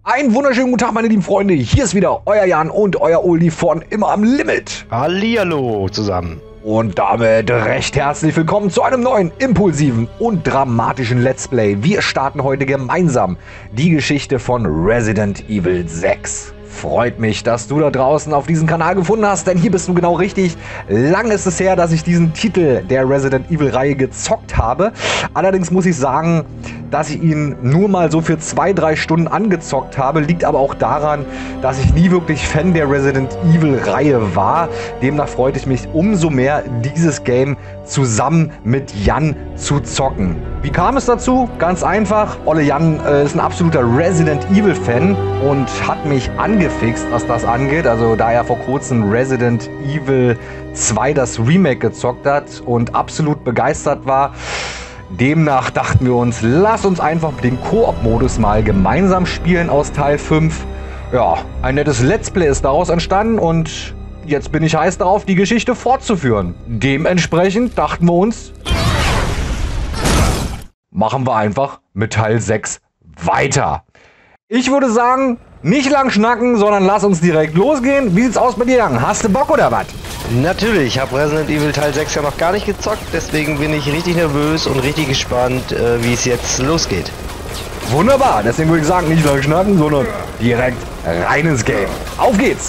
Einen wunderschönen guten Tag, meine lieben Freunde. Hier ist wieder euer Jan und euer Uli von Immer am Limit. Hallihallo zusammen. Und damit recht herzlich willkommen zu einem neuen, impulsiven und dramatischen Let's Play. Wir starten heute gemeinsam die Geschichte von Resident Evil 6. Freut mich, dass du da draußen auf diesen Kanal gefunden hast, denn hier bist du genau richtig. Lang ist es her, dass ich diesen Titel der Resident Evil Reihe gezockt habe. Allerdings muss ich sagen, dass ich ihn nur mal so für 2-3 Stunden angezockt habe. Liegt aber auch daran, dass ich nie wirklich Fan der Resident Evil Reihe war. Demnach freute ich mich umso mehr, dieses Game zusammen mit Jan zu zocken. Wie kam es dazu? Ganz einfach. Olle Jan ist ein absoluter Resident Evil Fan und hat mich angefixt, was das angeht. Also da er vor kurzem Resident Evil 2 das Remake gezockt hat und absolut begeistert war. Demnach dachten wir uns, lass uns einfach den Koop-Modus mal gemeinsam spielen aus Teil 5. Ja, ein nettes Let's Play ist daraus entstanden und jetzt bin ich heiß darauf, die Geschichte fortzuführen. Dementsprechend dachten wir uns, machen wir einfach mit Teil 6 weiter. Ich würde sagen, nicht lang schnacken, sondern lass uns direkt losgehen. Wie sieht's aus bei dir, Jan? Hast du Bock oder was? Natürlich, ich habe Resident Evil Teil 6 ja noch gar nicht gezockt, deswegen bin ich richtig nervös und richtig gespannt, wie es jetzt losgeht. Wunderbar, deswegen würde ich sagen, nicht lang schnacken, sondern direkt rein ins Game. Auf geht's!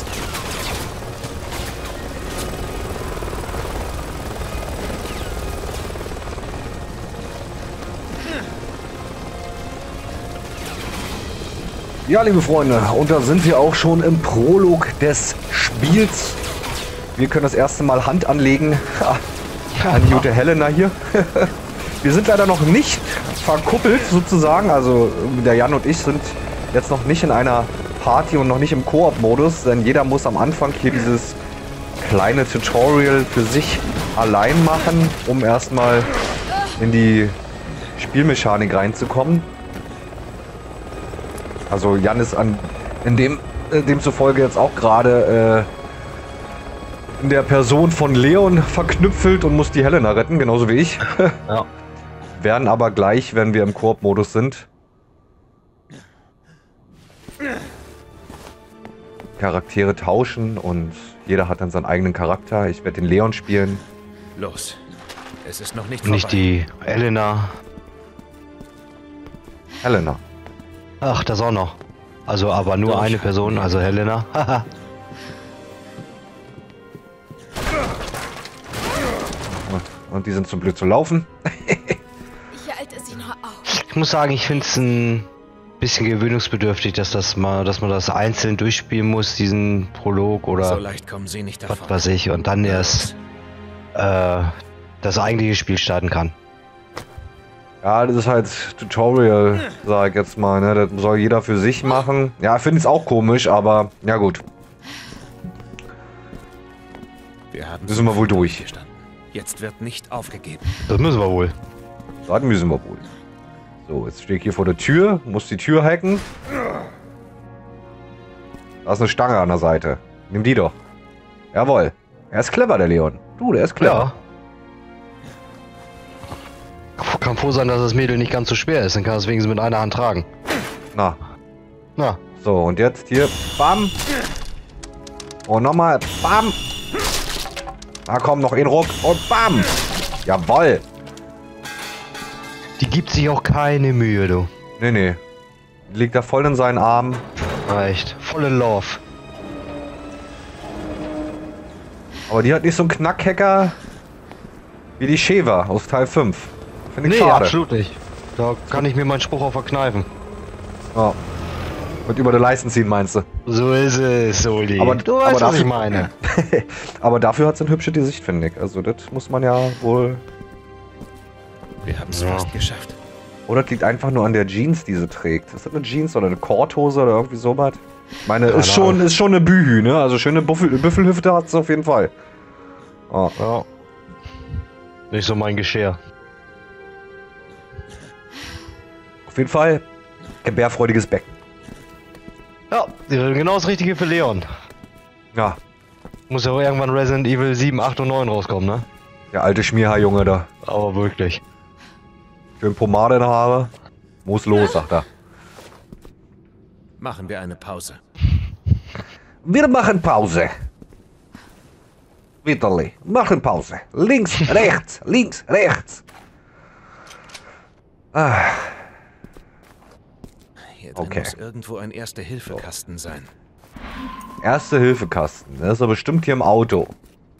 Ja, liebe Freunde, und da sind wir auch schon im Prolog des Spiels. Wir können das erste Mal Hand anlegen an die gute Helena hier. Wir sind leider noch nicht verkuppelt sozusagen, also der Jan und ich sind jetzt noch nicht in einer Party und noch nicht im Koop-Modus, denn jeder muss am Anfang hier dieses kleine Tutorial für sich allein machen, um erstmal in die Spielmechanik reinzukommen. Also Jan ist demzufolge jetzt auch gerade in der Person von Leon verknüpfelt und muss die Helena retten, genauso wie ich. Ja. Werden aber gleich, wenn wir im Koop-Modus sind, Charaktere tauschen und jeder hat dann seinen eigenen Charakter. Ich werde den Leon spielen. Los, es ist noch nicht vorbei. Nicht die Elena. Helena. Ach, das auch noch. Also aber nur eine Person, also Helena. Haha. Und die sind zu blöd zu laufen. Ich halte sie nur auf. Ich muss sagen, ich finde es ein bisschen gewöhnungsbedürftig, dass man das einzeln durchspielen muss, diesen Prolog oder So leicht kommen sie nicht davon. was weiß ich, und dann erst das eigentliche Spiel starten kann. Ja, das ist halt Tutorial, sag ich jetzt mal, ne? Das soll jeder für sich machen. Ja, ich finde es auch komisch, aber ja gut. Wir haben Müssen wir wohl durch. gestanden. Jetzt wird nicht aufgegeben. Das müssen wir wohl. Das müssen wir wohl. So, jetzt stehe ich hier vor der Tür, muss die Tür hacken. Da ist eine Stange an der Seite. Nimm die doch. Jawohl. Er ist clever, der Leon. Du, der ist clever. Ja. Kann froh sein, dass das Mädel nicht ganz so schwer ist, dann kann es wenigstens mit einer Hand tragen. Na. Na. So, und jetzt hier. Bam. Und nochmal. Bam. Na komm, noch ein Ruck. Und bam. Jawohl. Die gibt sich auch keine Mühe, du. Nee, nee. Liegt da voll in seinen Armen. Echt. Voll in Love. Aber die hat nicht so einen Knackhacker wie die Sheva aus Teil 5. Finde ich Nee, schade. absolut nicht. Da kann ich mir meinen Spruch auch verkneifen. Ja. Mit über die Leisten ziehen, meinst du? So ist es, Soli. Aber- Du aber weißt, was dafür- ich meine. Aber dafür hat sie ein hübsches Gesicht, finde ich. Also das muss man ja wohl... Wir haben es Ja. fast geschafft. Oder das liegt einfach nur an der Jeans, die sie trägt. Ist das eine Jeans oder eine Korthose oder irgendwie sowas? Ich meine, ist schon eine Bühü, ne? Also schöne Büffelhüfte hat sie auf jeden Fall. Oh. Ja. Nicht so mein Geschirr. Auf jeden Fall gebärfreudiges Becken. Ja, genau das Richtige für Leon. Ja, Muss ja auch irgendwann Resident Evil 7, 8 und 9 rauskommen, ne? der alte Schmierhaarjunge da. Aber wirklich. Schön Pomade in die Haare. Muss los, sagt er. Machen wir eine Pause. Wir machen Pause. Vitali, machen Pause. Links, rechts, links, rechts. Ah, Hier drin Okay. muss irgendwo ein Erste-Hilfe-Kasten sein. Erste-Hilfe-Kasten. Der ist doch bestimmt hier im Auto.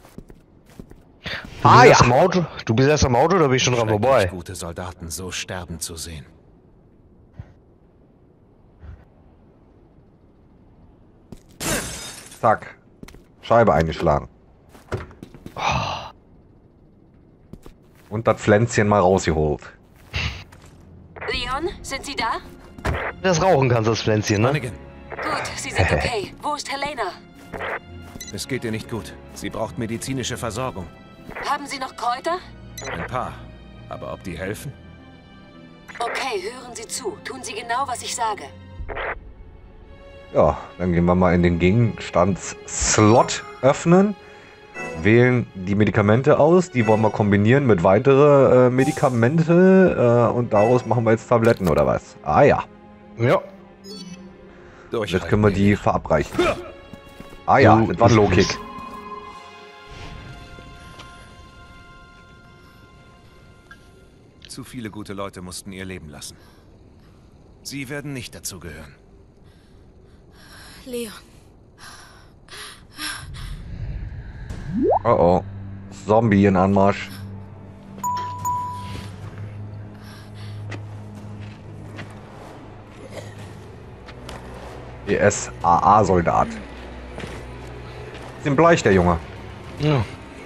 Du bist erst am Auto? Du bist erst am Auto oder bin ich schon dran Schrecklich, vorbei? gute Soldaten so sterben zu sehen. Zack. Scheibe eingeschlagen. Und das Pflänzchen mal rausgeholt. Leon, sind Sie da? Das rauchen kannst, das Pflänzchen, ne? Hannigan, Gut, Sie sind okay. Wo ist Helena? es geht ihr nicht gut. Sie braucht medizinische Versorgung. Haben Sie noch Kräuter? Ein paar. Aber ob die helfen? Okay, hören Sie zu. Tun Sie genau, was ich sage. Ja, dann gehen wir mal in den Gegenstandsslot öffnen. Wählen die Medikamente aus. Die wollen wir kombinieren mit weiteren Medikamente. Und daraus machen wir jetzt Tabletten oder was? Ah ja. Ja. Jetzt können wir die verabreichen. Ah ja, das war ein Low-Kick. Zu viele gute Leute mussten ihr Leben lassen. Sie werden nicht dazugehören. Leon, Oh oh. Zombie in Anmarsch. ESAA-Soldat. Bisschen bleich, der Junge. Ja.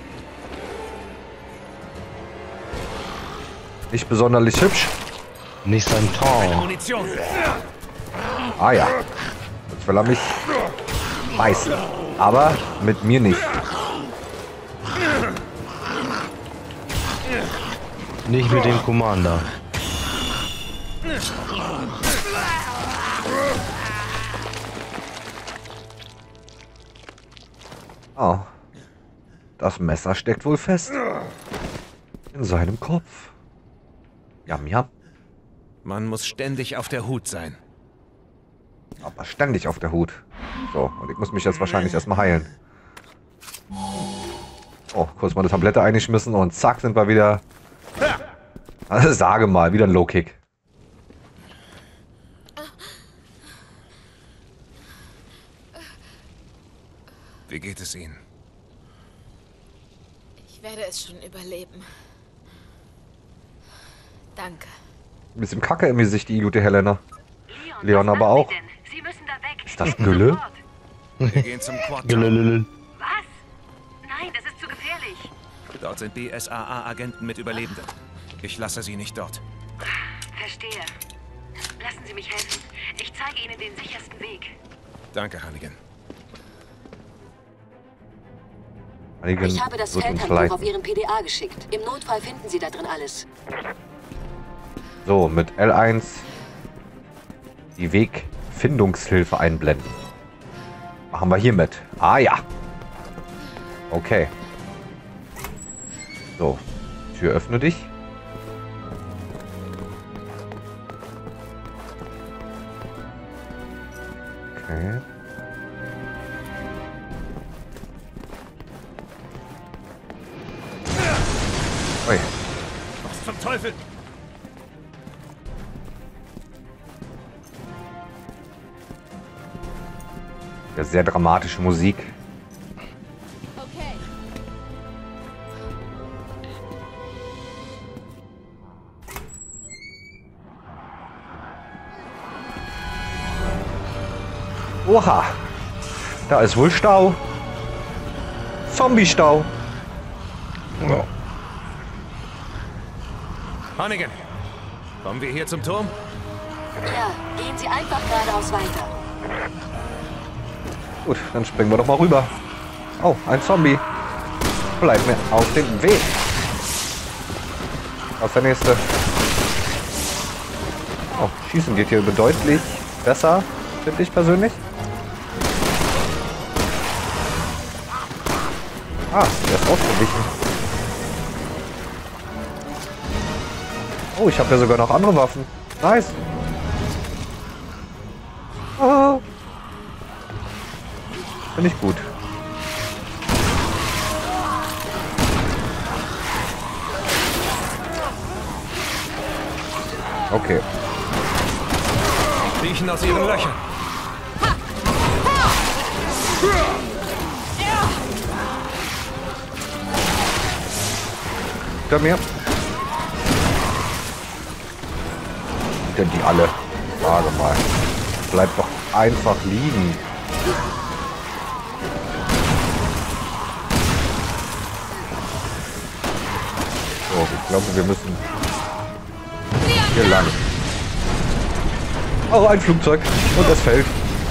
Nicht besonders hübsch. Nicht sein Traum. Munition! Ah ja. Jetzt will er mich beißen. Aber mit mir nicht. Nicht mit dem Commander. Oh. Das Messer steckt wohl fest. In seinem Kopf. Jam, jam. Man muss ständig auf der Hut sein. Aber ständig auf der Hut. So, und ich muss mich jetzt wahrscheinlich erstmal heilen. Oh, kurz mal eine Tablette eingeschmissen und zack, sind wir wieder... Also sage mal, wieder ein Low-Kick. Wie geht es Ihnen? ich werde es schon überleben. Danke. Ein bisschen Kacke im Gesicht, die gute Helena. Leon aber auch. Sie müssen da weg. Ist das Gülle? Wir gehen zum Quad. Gelülülül. Was? Nein, das ist zu gefährlich. Dort sind BSAA-Agenten mit Überlebenden. Ich lasse sie nicht dort. Verstehe. Lassen Sie mich helfen. Ich zeige Ihnen den sichersten Weg. Danke, Hannigan. Hannigan Ich habe das wird uns Feldhandbuch leiten. auf Ihren PDA geschickt. Im Notfall finden Sie da drin alles. So, mit L1 die Wegfindungshilfe einblenden. Machen wir hiermit. Ah ja. Okay. So, Tür öffne dich. Okay. Ui. Was zum Teufel? Ja, sehr dramatische Musik. Okay. Oha. Da ist wohl Stau. Zombie-Stau. Ja. Hannigan, kommen wir hier zum Turm? Ja, gehen Sie einfach geradeaus weiter. Gut, dann springen wir doch mal rüber. Oh, ein Zombie. Bleib mir auf dem Weg. Was ist der nächste? Oh, Schießen geht hier bedeutlich besser, finde ich persönlich. Ah, der ist ausgewichen. Oh, ich habe ja sogar noch andere Waffen. Nice. Ah. Finde ich gut. Okay. Riechen aus ihren Löchern. Komm her. Denn die alle? Sage mal. Bleibt doch einfach liegen. So, ich glaube, wir müssen hier lang. Oh, ein Flugzeug. Und es fällt.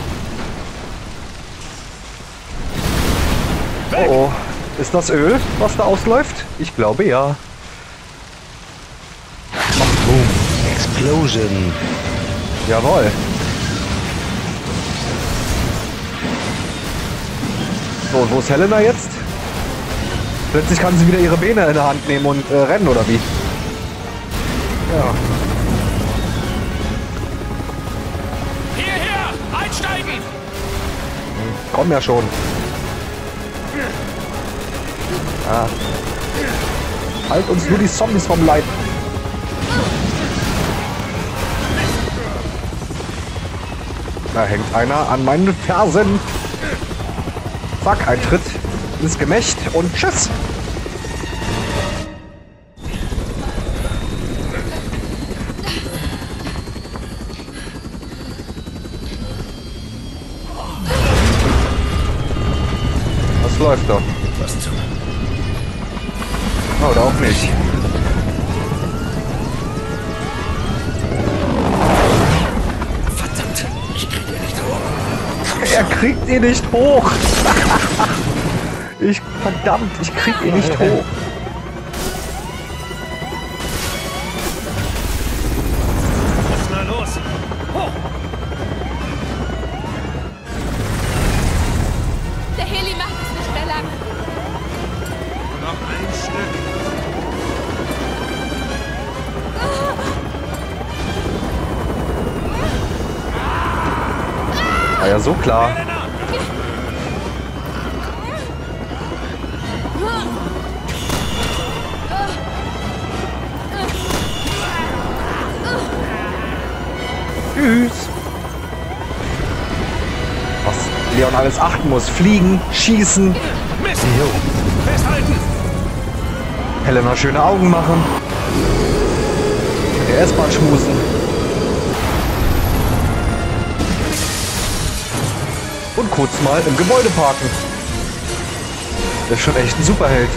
Oh, oh. Ist das Öl, was da ausläuft? Ich glaube, ja. Boom. Explosion. Jawohl. So, wo ist Helena jetzt? Plötzlich kann sie wieder ihre Beine in der Hand nehmen und rennen, oder wie? Ja. Hierher! Einsteigen! Komm ja schon. Ah. Halt uns nur die Zombies vom Leib. Da hängt einer an meinen Fersen. Zack, ein Tritt ins Gemächt und tschüss. Was läuft da? Was zum... Oder auch nicht. Verdammt! Ich krieg ihn nicht hoch. Er kriegt ihn nicht hoch. Verdammt, ich krieg ihn nicht hoch. Na los! Hoch! Der Heli macht es nicht mehr lang. Nur noch ein Stück. War ja so klar. Tschüss. Was Leon alles achten muss. Fliegen, schießen. Mist! Festhalten! Helena schöne Augen machen. Mit der S-Bahn schmusen. Und kurz mal im Gebäude parken. Das ist schon echt ein Superheld.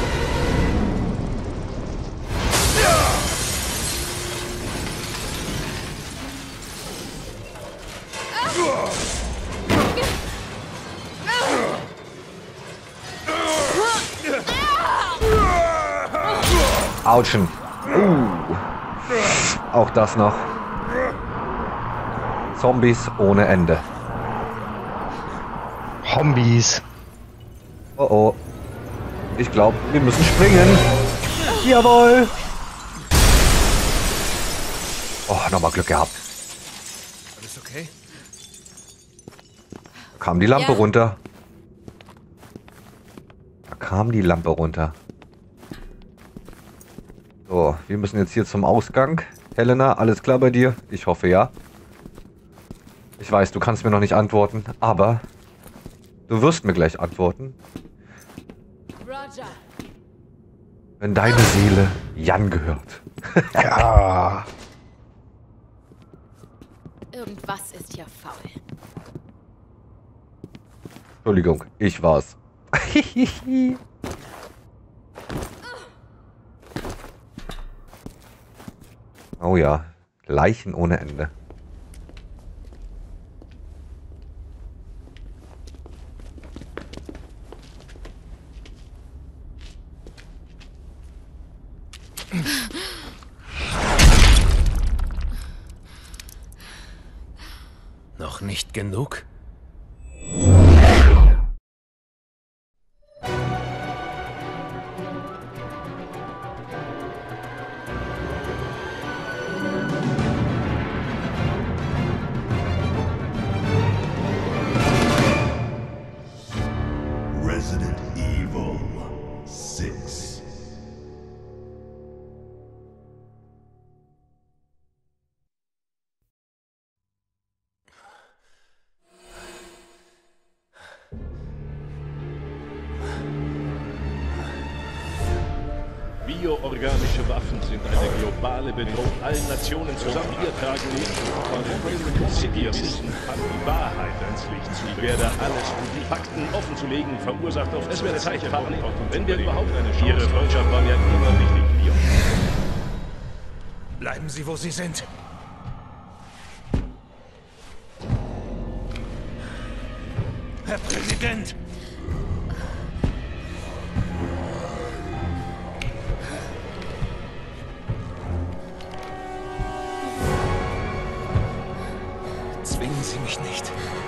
Autschen. Auch das noch. Zombies ohne Ende. Zombies. Oh oh. Ich glaube, wir müssen springen. Jawohl. Oh, nochmal Glück gehabt. Alles okay? Kam die Lampe Ja. runter. Da kam die Lampe runter. So, wir müssen jetzt hier zum Ausgang. Helena, alles klar bei dir? Ich hoffe ja. Ich weiß, du kannst mir noch nicht antworten, aber du wirst mir gleich antworten, Roger. wenn deine Seele Jan gehört. Ja. Irgendwas ist hier faul. Entschuldigung, ich war's. Oh ja, Leichen ohne Ende. Noch nicht genug? Bioorganische Waffen sind eine globale Bedrohung. Allen Nationen zusammen. Wir tragen nicht. Sie müssen die Wahrheit ans Licht zu. Ich werde alles, um die Fakten offen zu legen, verursacht auf. Es wäre Zeit, Verantwortung. Wenn wir überhaupt eine Chance. Ihre Freundschaft war mir immer wichtig, Leon. Bleiben Sie, wo Sie sind. Herr Präsident! Zwingen Sie mich nicht.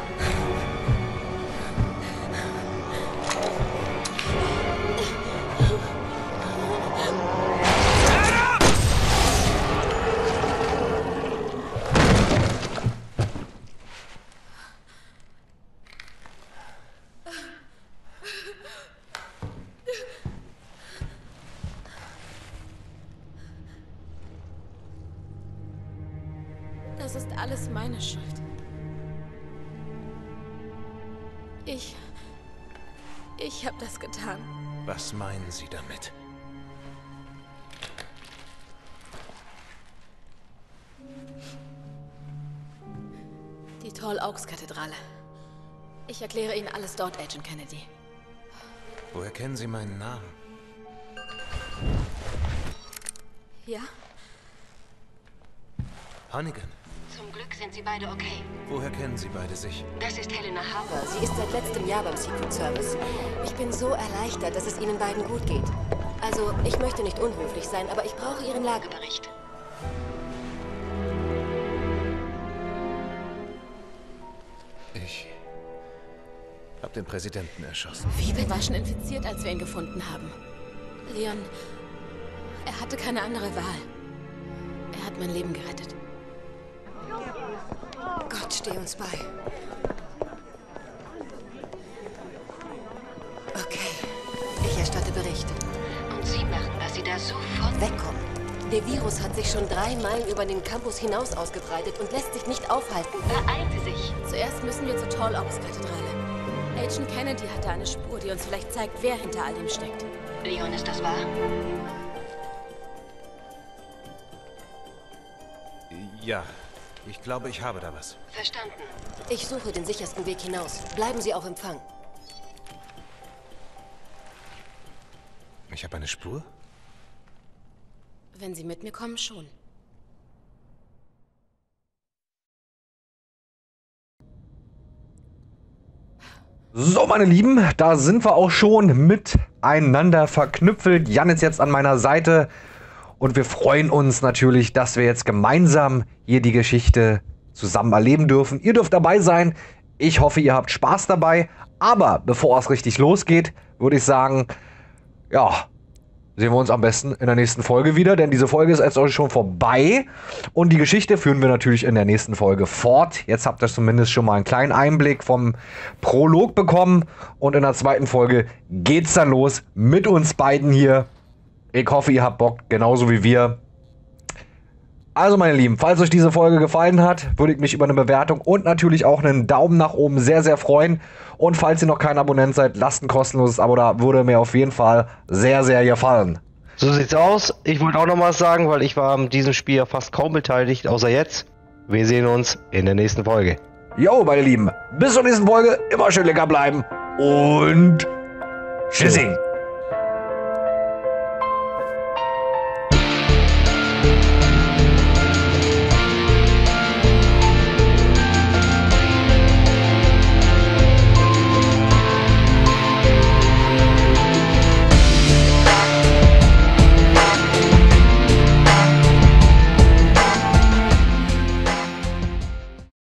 Das ist alles meine Schuld. Ich habe das getan. Was meinen Sie damit? Die Tall Oaks Kathedrale. Ich erkläre Ihnen alles dort, Agent Kennedy. Woher kennen Sie meinen Namen? Ja? Hannigan. Zum Glück sind Sie beide okay. Woher kennen Sie beide sich? Das ist Helena Harper. Sie ist seit letztem Jahr beim Secret Service. Ich bin so erleichtert, dass es Ihnen beiden gut geht. Also, ich möchte nicht unhöflich sein, aber ich brauche Ihren Lagebericht. Ich habe den Präsidenten erschossen. Wir waren schon infiziert, als wir ihn gefunden haben. Leon, er hatte keine andere Wahl. Er hat mein Leben gerettet. Gott, steh uns bei. Okay, ich erstatte Bericht. Und Sie machen, dass Sie da sofort Wegkommen. Der Virus hat sich schon 3 Meilen über den Campus hinaus ausgebreitet und lässt sich nicht aufhalten. beeilen Sie sich. Zuerst müssen wir zur Tall Oaks Kathedrale. Agent Kennedy hatte eine Spur, die uns vielleicht zeigt, wer hinter all dem steckt. Leon, ist das wahr? Ja, ich glaube, ich habe da was. Verstanden. Ich suche den sichersten Weg hinaus. Bleiben Sie auf Empfang. Ich habe eine Spur? Wenn Sie mit mir kommen, schon. So, meine Lieben, da sind wir auch schon miteinander verknüpft. Jan ist jetzt an meiner Seite und wir freuen uns natürlich, dass wir jetzt gemeinsam hier die Geschichte zusammen erleben dürfen. Ihr dürft dabei sein. Ich hoffe, ihr habt Spaß dabei. Aber bevor es richtig losgeht, würde ich sagen, ja, sehen wir uns am besten in der nächsten Folge wieder, denn diese Folge ist jetzt auch schon vorbei und die Geschichte führen wir natürlich in der nächsten Folge fort. Jetzt habt ihr zumindest schon mal einen kleinen Einblick vom Prolog bekommen und in der zweiten Folge geht's dann los mit uns beiden hier. Ich hoffe, ihr habt Bock, genauso wie wir. Also meine Lieben, falls euch diese Folge gefallen hat, würde ich mich über eine Bewertung und natürlich auch einen Daumen nach oben sehr, sehr freuen. Und falls ihr noch kein Abonnent seid, lasst ein kostenloses Abo da, würde mir auf jeden Fall sehr, sehr gefallen. So sieht's aus. Ich wollte auch noch mal was sagen, weil ich war an diesem Spiel ja fast kaum beteiligt, außer jetzt. Wir sehen uns in der nächsten Folge. Jo, meine Lieben, bis zur nächsten Folge, immer schön lecker bleiben und tschüssing.